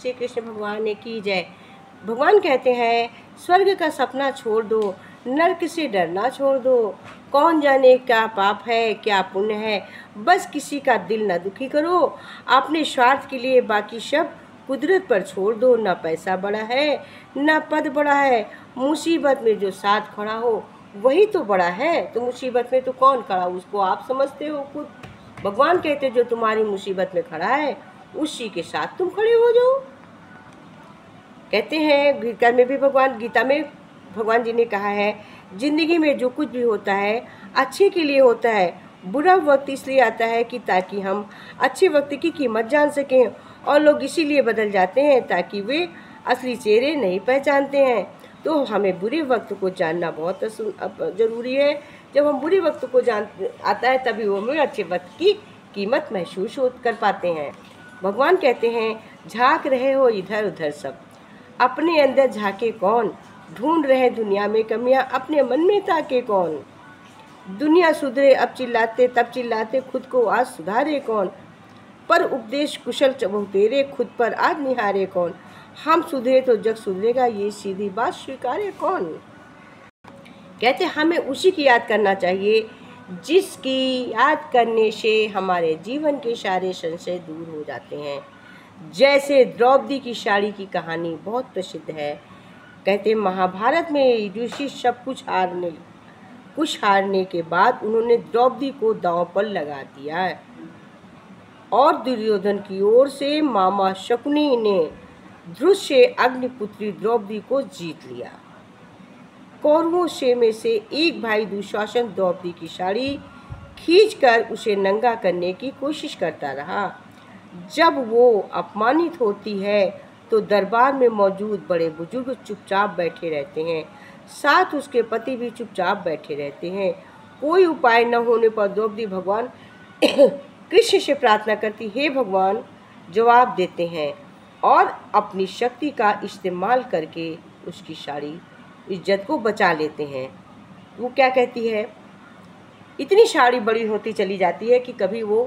श्री कृष्ण भगवान ने की जय। भगवान कहते हैं स्वर्ग का सपना छोड़ दो, नरक से डरना छोड़ दो। कौन जाने क्या पाप है क्या पुण्य है, बस किसी का दिल न दुखी करो। अपने स्वार्थ के लिए बाकी सब कुदरत पर छोड़ दो। न पैसा बड़ा है न पद बड़ा है, मुसीबत में जो साथ खड़ा हो वही तो बड़ा है। तो मुसीबत में तो कौन खड़ा उसको आप समझते हो खुद। भगवान कहते जो तुम्हारी मुसीबत में खड़ा है उसी के साथ तुम खड़े हो जाओ। कहते हैं गीता में भगवान जी ने कहा है जिंदगी में जो कुछ भी होता है अच्छे के लिए होता है। बुरा वक्त इसलिए आता है कि ताकि हम अच्छे वक्त की कीमत जान सकें, और लोग इसीलिए बदल जाते हैं ताकि वे असली चेहरे नहीं पहचानते हैं। तो हमें बुरे वक्त को जानना बहुत ज़रूरी है। जब हम बुरे वक्त को जान आता है तभी वो हमें अच्छे वक्त की कीमत महसूस कर पाते हैं। भगवान कहते हैं झांक रहे हो इधर उधर सब, अपने अंदर झांके कौन। ढूंढ रहे दुनिया में कमियां, अपने मन में ताके कौन। दुनिया सुधरे अब चिल्लाते तब चिल्लाते, खुद को आज सुधारे कौन। पर उपदेश कुशल बहुतेरे, खुद पर आज निहारे कौन। हम सुधरे तो जग सुधरेगा, ये सीधी बात स्वीकारे कौन। कहते हमें उसी की याद करना चाहिए जिसकी याद करने से हमारे जीवन के सारे संशय दूर हो जाते हैं। जैसे द्रौपदी की साड़ी की कहानी बहुत प्रसिद्ध है। कहते महाभारत में युधिष्ठिर सब कुछ हारने के बाद उन्होंने द्रौपदी को दांव पर लगा दिया, और दुर्योधन की ओर से मामा शकुनी ने ध्रुव से अग्निपुत्री द्रौपदी को जीत लिया। कौरवों में से एक भाई दुशासन द्रौपदी की साड़ी खींचकर उसे नंगा करने की कोशिश करता रहा। जब वो अपमानित होती है तो दरबार में मौजूद बड़े बुजुर्ग चुपचाप बैठे रहते हैं, साथ उसके पति भी चुपचाप बैठे रहते हैं। कोई उपाय न होने पर द्रौपदी भगवान कृष्ण से प्रार्थना करती, हे भगवान, जवाब देते हैं और अपनी शक्ति का इस्तेमाल करके उसकी सारी इज्जत को बचा लेते हैं। वो क्या कहती है, इतनी साड़ी बड़ी होती चली जाती है कि कभी वो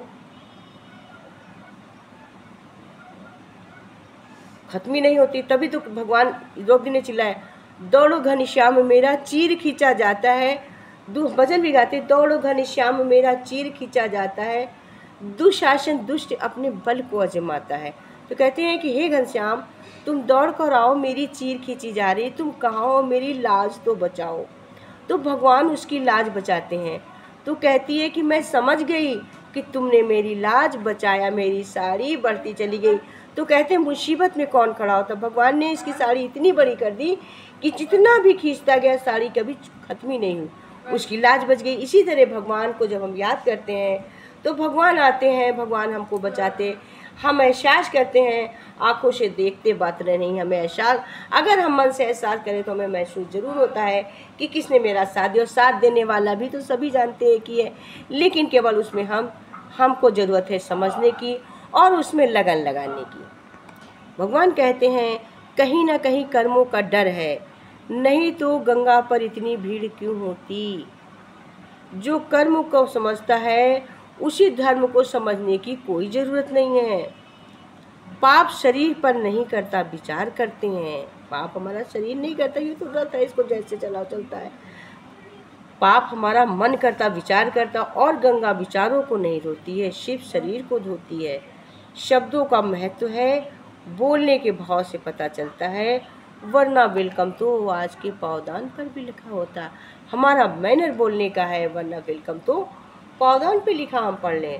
खत्म ही नहीं होती। तभी तो भगवान द्रौपदी ने चिल्लाया, दौड़ो घनश्याम मेरा चीर खींचा जाता है। भजन भी गाते, दौड़ो घनश्याम मेरा चीर खींचा जाता है, दुशासन दुष्ट अपने बल को आजमाता है। तो कहते हैं कि हे घनश्याम, तुम दौड़ कर आओ, मेरी चीर खींची जा रही, तुम कहाँ हो, मेरी लाज तो बचाओ। तो भगवान उसकी लाज बचाते हैं। तो कहती है कि मैं समझ गई कि तुमने मेरी लाज बचाया, मेरी साड़ी बढ़ती चली गई। तो कहते हैं मुसीबत में कौन खड़ा होता। भगवान ने इसकी साड़ी इतनी बड़ी कर दी कि जितना भी खींचता गया साड़ी कभी खत्म ही नहीं हुई, उसकी लाज बच गई। इसी तरह भगवान को जब हम याद करते हैं तो भगवान आते हैं, भगवान हमको बचाते। हम एहसास करते हैं, आंखों से देखते बात नहीं, हमें एहसास, अगर हम मन से एहसास करें तो हमें महसूस ज़रूर होता है कि किसने मेरा साथ दिया। और साथ देने वाला भी तो सभी जानते हैं कि है, लेकिन केवल उसमें हमको ज़रूरत है समझने की और उसमें लगन लगाने की। भगवान कहते हैं कहीं ना कहीं कर्मों का डर है, नहीं तो गंगा पर इतनी भीड़ क्यों होती। जो कर्म को समझता है उसी धर्म को समझने की कोई ज़रूरत नहीं है। पाप शरीर पर नहीं करता, विचार करते हैं। पाप हमारा शरीर नहीं करता, ये तो गलत है, इसको जैसे चलाओ चलता है। पाप हमारा मन करता, विचार करता, और गंगा विचारों को नहीं धोती है, सिर्फ शरीर को धोती है। शब्दों का महत्व है, बोलने के भाव से पता चलता है, वरना वेलकम तो आज के पावदान पर भी लिखा होता। हमारा मैनर बोलने का है, वरना वेलकम तो पावदान पे लिखा हम पढ़ लें।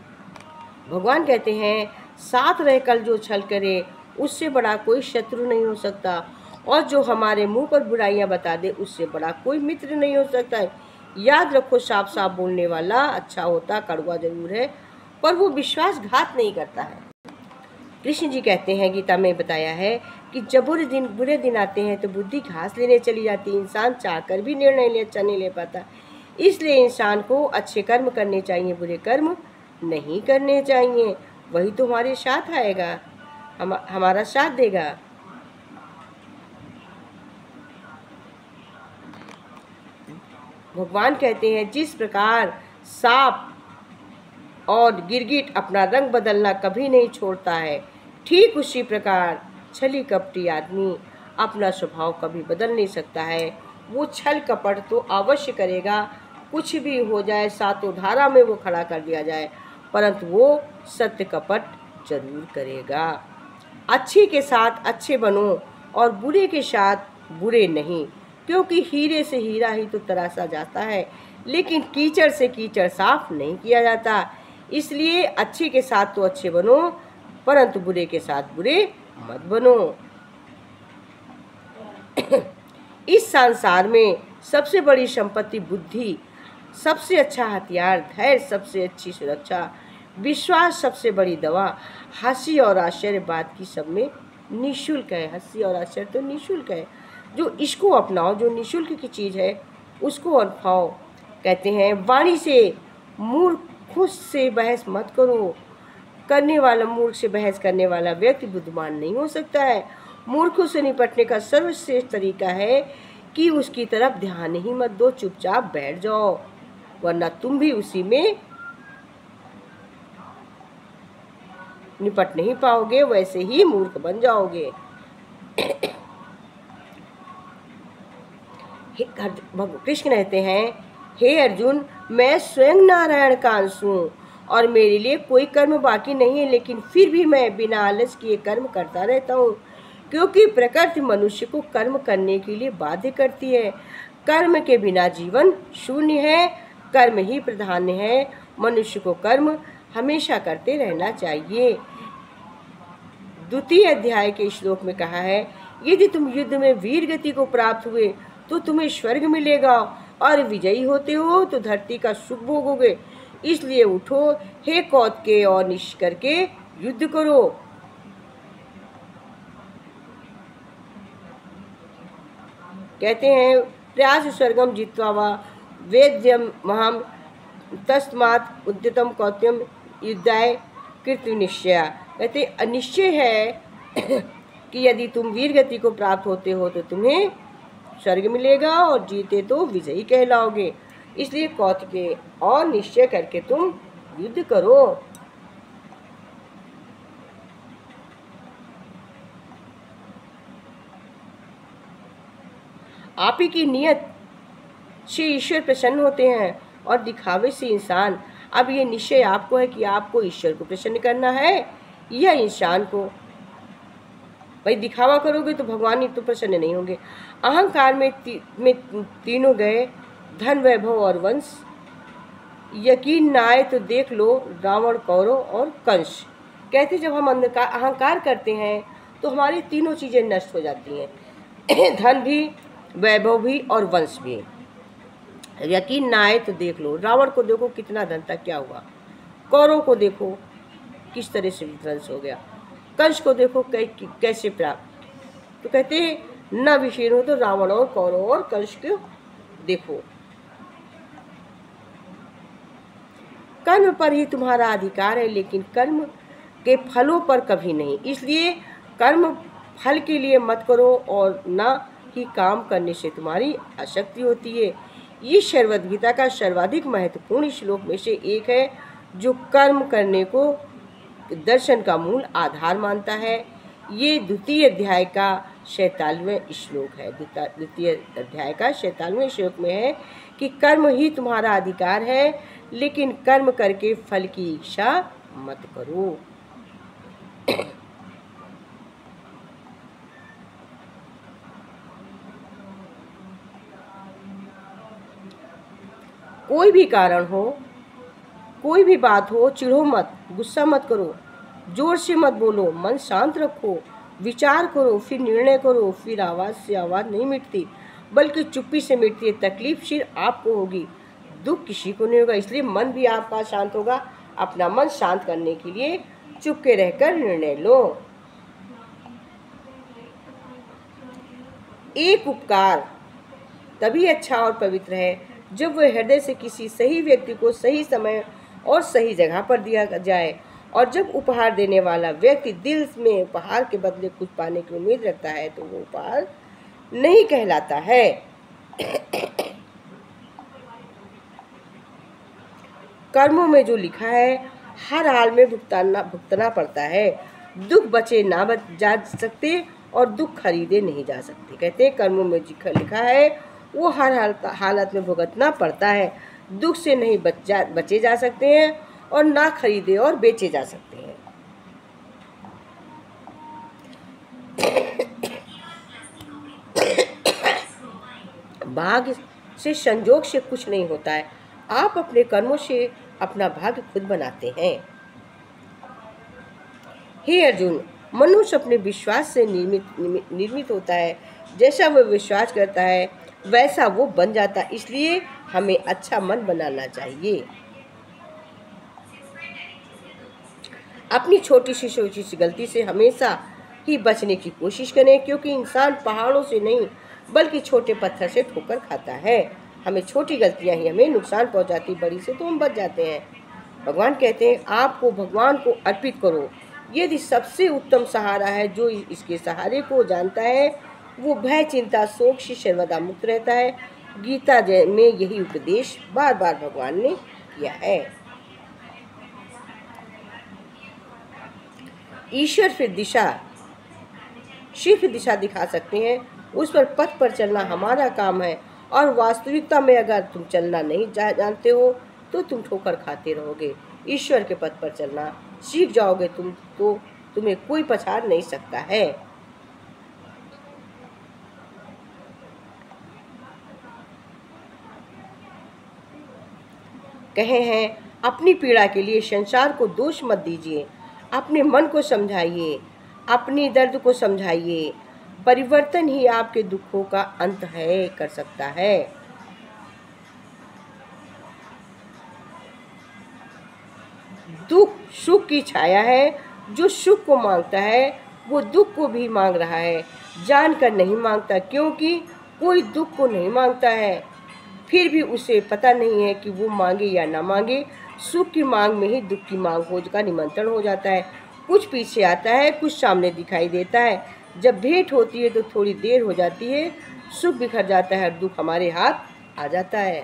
भगवान कहते हैं साथ रहकर जो छल करे उससे बड़ा कोई शत्रु नहीं हो सकता, और जो हमारे मुंह पर बुराइयां बता दे उससे बड़ा कोई मित्र नहीं हो सकता है। याद रखो, साफ साफ बोलने वाला अच्छा होता, कड़वा जरूर है, पर वो विश्वासघात नहीं करता है। कृष्ण जी कहते हैं, गीता में बताया है कि जब बुरे दिन आते हैं तो बुद्धि घास लेने चली जाती है। इंसान चाहकर भी निर्णय अच्छा नहीं ले पाता। इसलिए इंसान को अच्छे कर्म करने चाहिए, बुरे कर्म नहीं करने चाहिए। वही तो हमारे साथ आएगा, हमारा साथ देगा। भगवान कहते हैं जिस प्रकार सांप और गिरगिट अपना रंग बदलना कभी नहीं छोड़ता है, ठीक उसी प्रकार छली कपटी आदमी अपना स्वभाव कभी बदल नहीं सकता है। वो छल कपट तो अवश्य करेगा, कुछ भी हो जाए, सातों धारा में वो खड़ा कर दिया जाए, परंतु वो सत्य कपट जरूर करेगा। अच्छे के साथ अच्छे बनो और बुरे के साथ बुरे नहीं, क्योंकि हीरे से हीरा ही तो तराशा जाता है, लेकिन कीचड़ से कीचड़ साफ नहीं किया जाता। इसलिए अच्छे के साथ तो अच्छे बनो, परंतु बुरे के साथ बुरे मत बनो। इस संसार में सबसे बड़ी संपत्ति बुद्धि, सबसे अच्छा हथियार धैर्य, सबसे अच्छी सुरक्षा, विश्वास सबसे बड़ी दवा, हंसी और आश्चर्य बात की सब में निःशुल्क है। हंसी और आश्चर्य तो निःशुल्क है। जो इसको अपनाओ, जो निःशुल्क की चीज़ है उसको अपनाओ। कहते हैं वाणी से मूर्ख से बहस मत करो। करने वाला मूर्ख से बहस करने वाला व्यक्ति बुद्धिमान नहीं हो सकता है। मूर्खों से निपटने का सर्वश्रेष्ठ तरीका है कि उसकी तरफ ध्यान ही मत दो, चुपचाप बैठ जाओ, वरना तुम भी उसी में निपट नहीं पाओगे, वैसे ही मूर्ख बन जाओगे। कृष्ण कहते हैं, हे अर्जुन, मैं स्वयं नारायण का अंश हूँ और मेरे लिए कोई कर्म बाकी नहीं है, लेकिन फिर भी मैं बिना आलस किए कर्म करता रहता हूँ, क्योंकि प्रकृति मनुष्य को कर्म करने के लिए बाध्य करती है। कर्म के बिना जीवन शून्य है, कर्म ही प्रधान है। मनुष्य को कर्म हमेशा करते रहना चाहिए। द्वितीय अध्याय के श्लोक में कहा है, यदि तुम युद्ध में वीर गति को प्राप्त हुए तो तुम्हें स्वर्ग मिलेगा, और विजयी होते हो तो धरती का सुख भोगोगे। इसलिए उठो हे कौत्के और निश्चय करके युद्ध करो। कहते हैं, प्रयास स्वर्गम जित्वा वा वेद्यम महम तस्मात् उद्यतम कौत्यम युद्धाय कृत्य निश्चय। कहते अनिश्चय है कि यदि तुम वीर गति को प्राप्त होते हो तो तुम्हें स्वर्ग मिलेगा, और जीते तो विजयी कहलाओगे। इसलिए कौत्के और निश्चय करके तुम युद्ध करो। आप ही की नियत से ईश्वर प्रसन्न होते हैं और दिखावे से इंसान। अब ये निश्चय आपको है कि आपको ईश्वर को प्रसन्न करना है या इंसान को। भाई दिखावा करोगे तो भगवान ही तो प्रसन्न नहीं होंगे। अहंकार में तीनों गए, धन वैभव और वंश। यकीन न आए तो देख लो रावण, कौरव और कंस। कहते जब हम अहंकार करते हैं तो हमारी तीनों चीज़ें नष्ट हो जाती हैं, धन भी, वैभव भी और वंश भी। यकीन ना आए तो देख लो, रावण को देखो कितना धन था, क्या हुआ। कौरव को देखो किस तरह से विध्वंस हो गया। कंस को देखो कैसे प्राप्त। तो कहते हैं न विषय हो तो रावण और कौरव और कंस को देखो। कर्म पर ही तुम्हारा अधिकार है, लेकिन कर्म के फलों पर कभी नहीं। इसलिए कर्म फल के लिए मत करो, और न ही काम करने से तुम्हारी आसक्ति होती है। ये श्रीमद् गीता का सर्वाधिक महत्वपूर्ण श्लोक में से एक है, जो कर्म करने को दर्शन का मूल आधार मानता है। ये द्वितीय अध्याय का 47वां श्लोक है। द्वितीय अध्याय का 47वें श्लोक में है कि कर्म ही तुम्हारा अधिकार है, लेकिन कर्म करके फल की इच्छा मत करो। कोई भी कारण हो, कोई भी बात हो, चिढ़ो मत, गुस्सा मत करो, जोर से मत बोलो, मन शांत रखो, विचार करो, फिर निर्णय करो। फिर आवाज़ से आवाज़ नहीं मिटती, बल्कि चुप्पी से मिटती है। तकलीफ सिर्फ आपको होगी, दुख किसी को नहीं होगा। इसलिए मन भी आपका शांत होगा। अपना मन शांत करने के लिए चुप के रहकर निर्णय लो। एक उपकार तभी अच्छा और पवित्र है जब वह हृदय से किसी सही व्यक्ति को सही समय और सही जगह पर दिया जाए, और जब उपहार देने वाला व्यक्ति दिल में उपहार के बदले कुछ पाने की उम्मीद रखता है तो वो उपहार नहीं कहलाता है। कर्मों में जो लिखा है हर हाल में भुगतना पड़ता है। दुख बचे ना बच जा सकते और दुख खरीदे नहीं जा सकते। कहते हैं कर्मों में लिखा है वो हर हालत में भुगतना पड़ता है। दुख से नहीं बचे जा सकते हैं और ना खरीदे और बेचे जा सकते हैं। भाग्य से संजोग से कुछ नहीं होता है, आप अपने कर्मों से अपना भाग्य खुद बनाते हैं। हे अर्जुन, मनुष्य अपने विश्वास से निर्मित होता है। जैसा वह विश्वास करता है वैसा वो बन जाता है। इसलिए हमें अच्छा मन बनाना चाहिए। अपनी छोटी सी गलती से हमेशा ही बचने की कोशिश करें, क्योंकि इंसान पहाड़ों से नहीं बल्कि छोटे पत्थर से ठोकर खाता है। हमें छोटी गलतियां ही हमें नुकसान पहुंचाती, बड़ी से तो हम बच जाते हैं। भगवान कहते हैं आपको भगवान को अर्पित करो, यदि सबसे उत्तम सहारा है। जो इसके सहारे को जानता है वो भय चिंता शोक से सर्वदा मुक्त रहता है। गीता में यही उपदेश बार बार भगवान ने किया है। ईश्वर सिर्फ दिशा दिखा सकते हैं, उस पर पथ पर चलना हमारा काम है। और वास्तविकता में अगर तुम चलना नहीं जानते हो तो तुम ठोकर खाते रहोगे। ईश्वर के पथ पर चलना सीख जाओगे तुम तो तुम्हें कोई पछाड़ नहीं सकता है। कहे हैं अपनी पीड़ा के लिए संसार को दोष मत दीजिए, अपने मन को समझाइए, अपनी दर्द को समझाइए। परिवर्तन ही आपके दुखों का अंत है कर सकता है। दुख सुख की छाया है, जो सुख को मांगता है वो दुख को भी मांग रहा है, जानकर नहीं मांगता, क्योंकि कोई दुख को नहीं मांगता है फिर भी उसे पता नहीं है कि वो मांगे या ना मांगे। सुख की मांग में ही दुख की मांग हो का निमंत्रण हो जाता है। कुछ पीछे आता है, कुछ सामने दिखाई देता है। जब भेंट होती है तो थोड़ी देर हो जाती है, सुख बिखर जाता है और दुख हमारे हाथ आ जाता है।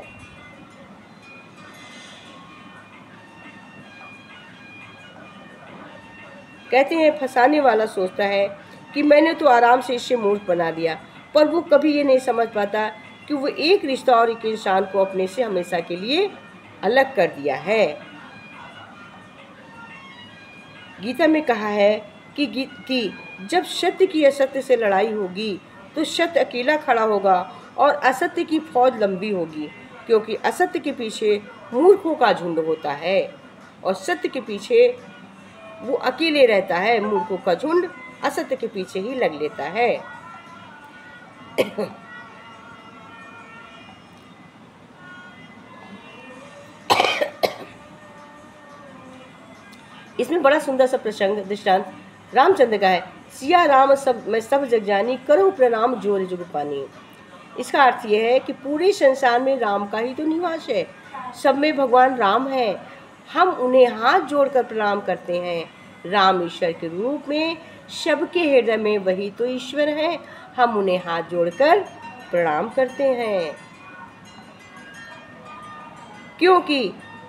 कहते हैं फंसाने वाला सोचता है कि मैंने तो आराम से इसे मूर्ख बना दिया, पर वो कभी ये नहीं समझ पाता कि वो एक रिश्ता और एक इंसान को अपने से हमेशा के लिए अलग कर दिया है। गीता में कहा है कि जब सत्य की असत्य से लड़ाई होगी तो सत्य अकेला खड़ा होगा और असत्य की फौज लंबी होगी, क्योंकि असत्य के पीछे मूर्खों का झुंड होता है और सत्य के पीछे वो अकेले रहता है। मूर्खों का झुंड असत्य के पीछे ही लग लेता है। इसमें बड़ा सुंदर सा प्रसंग दृष्टांत रामचंद्र का है। सिया राम सब जग जानी, करो प्रणाम जोर जुग पानी। इसका अर्थ यह है कि पूरे संसार में राम का ही तो निवास है, सब में भगवान राम है। हम उन्हें हाथ जोड़कर प्रणाम करते हैं। राम ईश्वर के रूप में सबके हृदय में वही तो ईश्वर है। हम उन्हें हाथ जोड़कर प्रणाम करते हैं, क्योंकि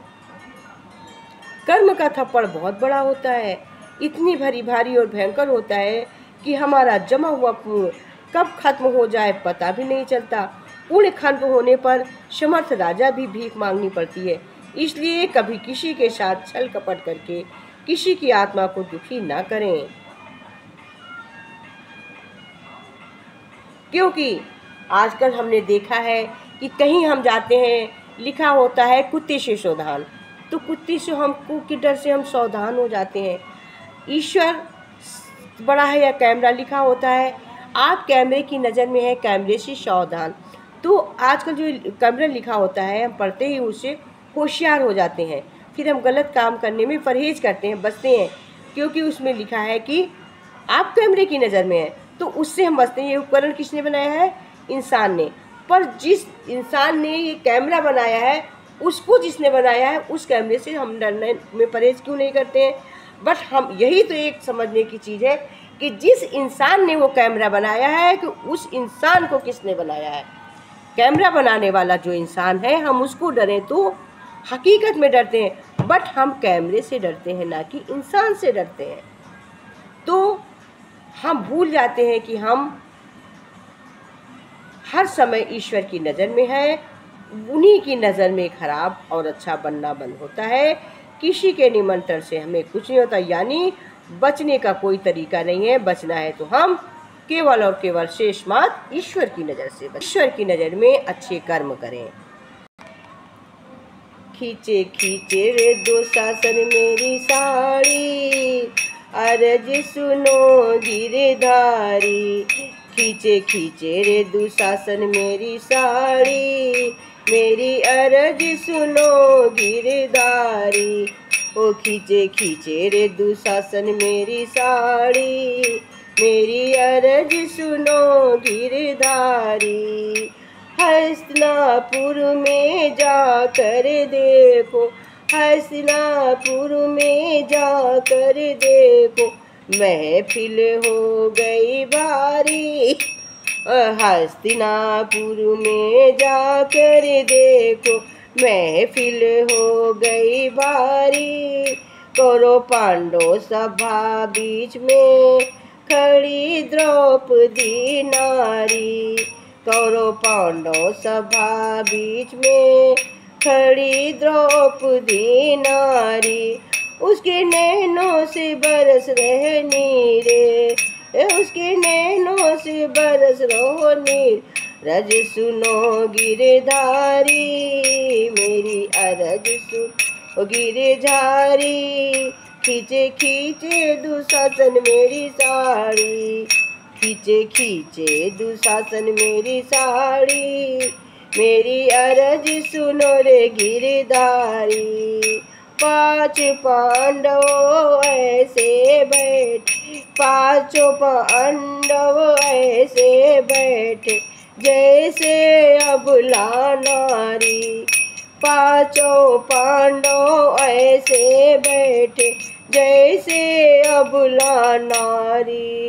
कर्म का थप्पड़ बहुत बड़ा होता है, इतनी भारी और भयंकर होता है कि हमारा जमा हुआ पुण्य कब खत्म हो जाए पता भी नहीं चलता। पुण्य खत्म होने पर समर्थ राजा भी भीख मांगनी पड़ती है। इसलिए कभी किसी के साथ छल कपट करके किसी की आत्मा को दुखी ना करें, क्योंकि आजकल हमने देखा है कि कहीं हम जाते हैं लिखा होता है कुत्ते से सावधान, तो कुत्ते से हमको के डर से हम सावधान हो जाते हैं। ईश्वर बड़ा है या कैमरा लिखा होता है, आप कैमरे की नज़र में है, कैमरे से सावधान। तो आजकल जो कैमरा लिखा होता है हम पढ़ते ही उससे होशियार हो जाते हैं, फिर हम गलत काम करने में परहेज करते हैं, बचते हैं, क्योंकि उसमें लिखा है कि आप कैमरे की नज़र में हैं, तो उससे हम बचते हैं। ये उपकरण किसने बनाया है? इंसान ने। पर जिस इंसान ने ये कैमरा बनाया है उसको जिसने बनाया है उस कैमरे से हम डरने में परहेज क्यों नहीं करते हैं? बट हम यही तो एक समझने की चीज़ है कि जिस इंसान ने वो कैमरा बनाया है कि उस इंसान को किसने बनाया है। कैमरा बनाने वाला जो इंसान है हम उसको डरें तो हकीकत में डरते हैं, बट हम कैमरे से डरते हैं ना कि इंसान से डरते हैं। तो हम भूल जाते हैं कि हम हर समय ईश्वर की नज़र में है, उन्हीं की नज़र में खराब और अच्छा बनना बंद होता है। किसी के निमंत्रण से हमें कुछ नहीं होता, यानी बचने का कोई तरीका नहीं है। बचना है तो हम केवल और केवल शेष मात्र ईश्वर की नज़र से, ईश्वर की नज़र में अच्छे कर्म करें। खींचे खींचे रे दुशासन मेरी साड़ी, अरज सुनो गिरधारी। खींचे खींचे रे दुशासन मेरी साड़ी, मेरी अरज सुनो गिरधारी। ओ खींचे खींचे रे दुशासन मेरी साड़ी, मेरी अरज सुनो गिरधारी। हस्तिनापुर में जाकर देखो, हस्तिनापुर में जाकर देखो, महफिल हो गई भारी। हस्तिनापुर में जाकर देखो, महफिल हो गई भारी। कौरव पांडव सभा बीच में खड़ी द्रौपदी नारी। कौरव पांडव सभा बीच में खड़ी द्रौपदी नारी। उसके नैनों से बरस रहे नीरे, उसके नैनों से बरस रहो नीर। रज सुनो गिरधारी, मेरी अरज सुनो गिरधारी। खींचे खींचे दुशासन मेरी साड़ी, खींचे खींचे दुशासन मेरी साड़ी, मेरी अरज सुनो रे गिरधारी। पांच पांडव ऐसे बैठे, पांचों पांडव ऐसे बैठे, जैसे अबला नारी। पांचों पांडव ऐसे बैठे, जैसे अबला नारी।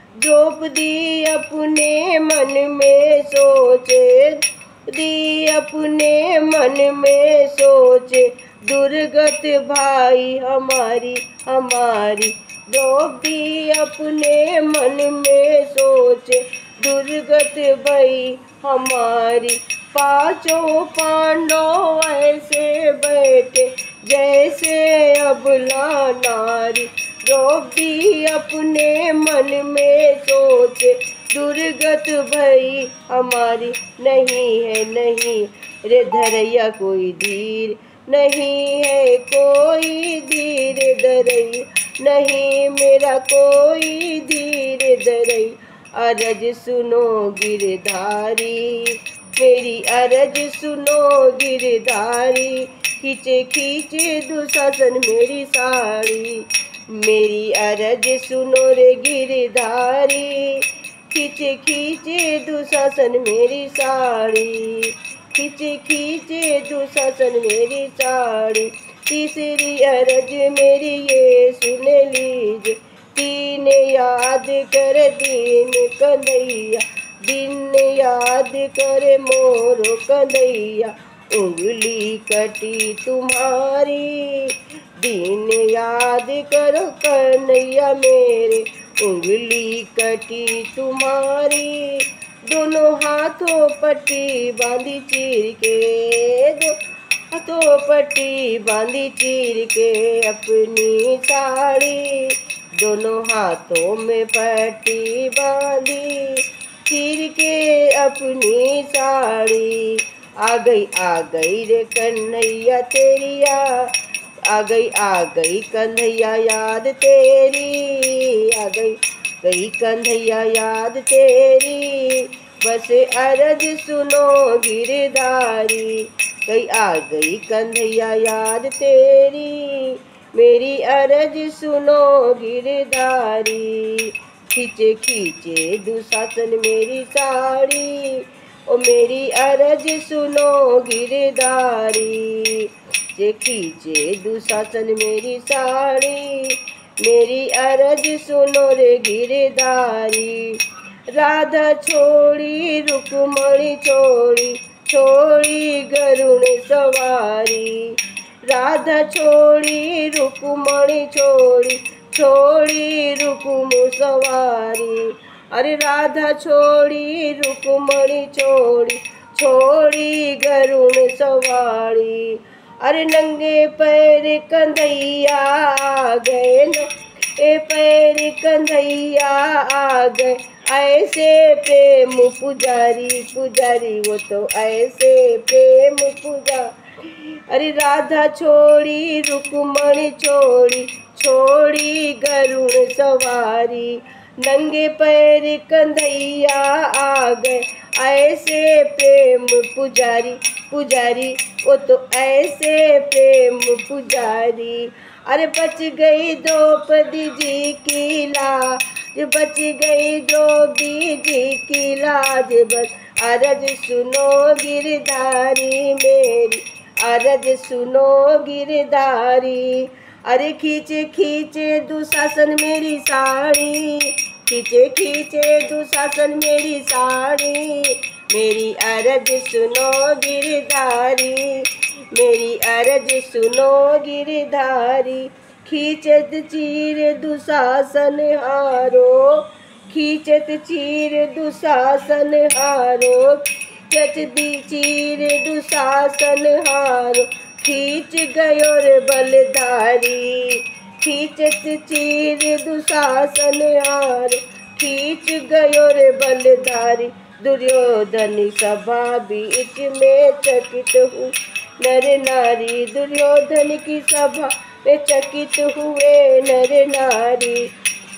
द्रौपदी अपने मन में सोचे, द्रौपदी अपने मन में सोचे, दुर्गत भाई हमारी हमारी। द्रौपदी अपने मन में सोचे, दुर्गत भाई हमारी। पांचों पांडव ऐसे बैठे, जैसे अबला नारी। द्रौपदी अपने मन में सोचे, दुर्गत भई हमारी। नहीं है नहीं रे धरैया कोई धीर, नहीं है कोई धीर धरैया, नहीं मेरा कोई धीर धरैया। अरज सुनो गिरधारी, मेरी अरज सुनो गिरधारी। खींचे खींचे दुशासन मेरी साड़ी, मेरी अरज सुनो रे गिरधारी। खींचे खींचे दुशासन मेरी साड़ी, खींचे खींचे दुशासन मेरी साड़ी। तीसरी अरज मेरी ये सुन लीजिए, तीन याद कर दीन कन्हैया, दिन याद कर मोर कन्हैया। उंगली कटी तुम्हारी, दिन याद करो कन्हैया मेरे, उंगली कटी तुम्हारी। दोनों हाथों पट्टी बांधी चीर के, दो हाथों पट्टी बांधी चीर के अपनी साड़ी। दोनों हाथों में पट्टी बांधी चीर के अपनी साड़ी। आ गई रे कन्हैया तेरी याद, आ गई कन्हैया याद तेरी। आ गई कन्हैया याद तेरी, बस अरज सुनो गिरधारी। आ गई कन्हैया याद तेरी, मेरी अरज सुनो गिरधारी। खींचे खींचे दुशासन मेरी साड़ी, ओ मेरी अरज सुनो गिरधारी। खींचे खींचे दुशासन मेरी साड़ी, मेरी अरज सुनो रे गिरधारी। राधा छोड़ी रुक्मणी छोड़ी, छोड़ी गरुण सवारी। राधा छोड़ी रुक्मणी छोड़ी, छोड़ी रुकुम सवारी। अरे राधा छोड़ी रुकुमणी छोड़ी, छोड़ी गरुण सवारी। अरे नंगे पैर कंधैया आ गए, नंगे पैर कंधैया आ गए। ऐसे प्रेम पुजारी, पुजारी वो तो ऐसे प्रेम पुजारी। अरे राधा छोड़ी रुकुमणी छोड़ी, छोड़ी गरुड़ सवारी। नंगे पैर कंधैया आ गए, ऐसे प्रेम पुजारी, पुजारी वो तो ऐसे प्रेम पुजारी। अरे बच गई द्रौपदी जी की लाज, बच गई द्रौपदी जी की लाज। बस अरज सुनो गिरधारी मेरी, अरज सुनो गिरधारी। अरे खींचे खींचे दुशासन मेरी साड़ी, खींचे खींचे दुशासन मेरी साड़ी। मेरी अरज सुनो गिरधारी, मेरी अरज सुनो गिरधारी। खींचत चीर दुशासन हारो, खींचत चीर दुशासन हारो। खींचती चीर दुशासन हारो, खींच गयो रे बलधारी। खींचत चीर दुशासन हारो, खींच गयो रे बलधारी। दुर्योधन सभा बीच में चकित हूँ नर नारी, दुर्योधन की सभा में चकित हुए नर नारी।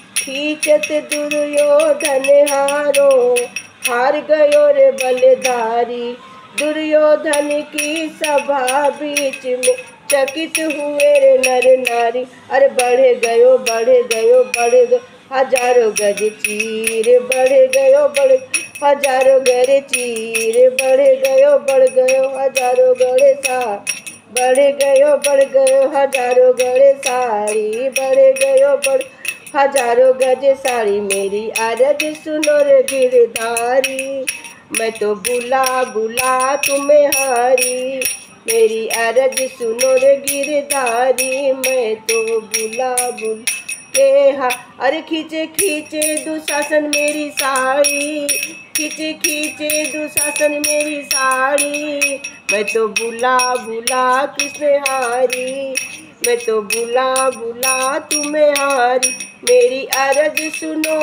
खींचत दुर्योधन हारो, हार गयो रे बलधारी। दुर्योधन की सभा बीच में चकित हुए रे नर नारी। अरे बढ़ गयो बढ़ गयो बढ़ गयो हजारों गज चीर, बढ़ गयो बढ़ हजारों गज चीर। बढ़ गयो हजारों गज सा, बढ़ गयो हजारों गज साड़ी। बढ़ गयो हजारों गज साड़ी। मेरी अरज सुनो रे गिरधारी, मैं तो बुला बुला तुम्हें हारी। मेरी अरज सुनो रे गिरधारी, मैं तो बुला बुला के हा। अरे खींचे खींचे दुशासन मेरी साड़ी, खींचे खींचे दुशासन मेरी साड़ी। मैं तो बुला बुला कृष्ण हारी, मैं तो बुला बुला तुम्हें हारी। मेरी अरज सुनो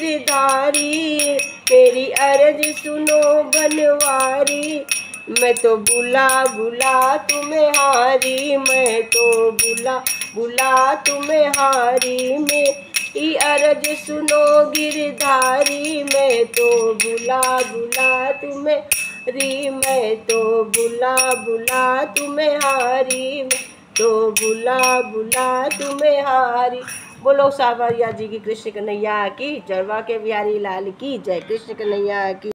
गिरधारी, मेरी अरज सुनो बनवारी। मैं तो बुला बुला तुम्हें हारी, मैं तो बुला बुला तुम्हें हारी। मेरी अरज सुनो गिरधारी, मैं तो बुला बुला तुम्हें री। मैं तो बुला बुला तुम्हें हारी, मैं तो बुला बुला तुम्हें हारी। बोलो सावरिया जी की कृष्ण कन्हैया की, जरवा के बिहारी लाल की जय। कृष्ण कन्हैया की।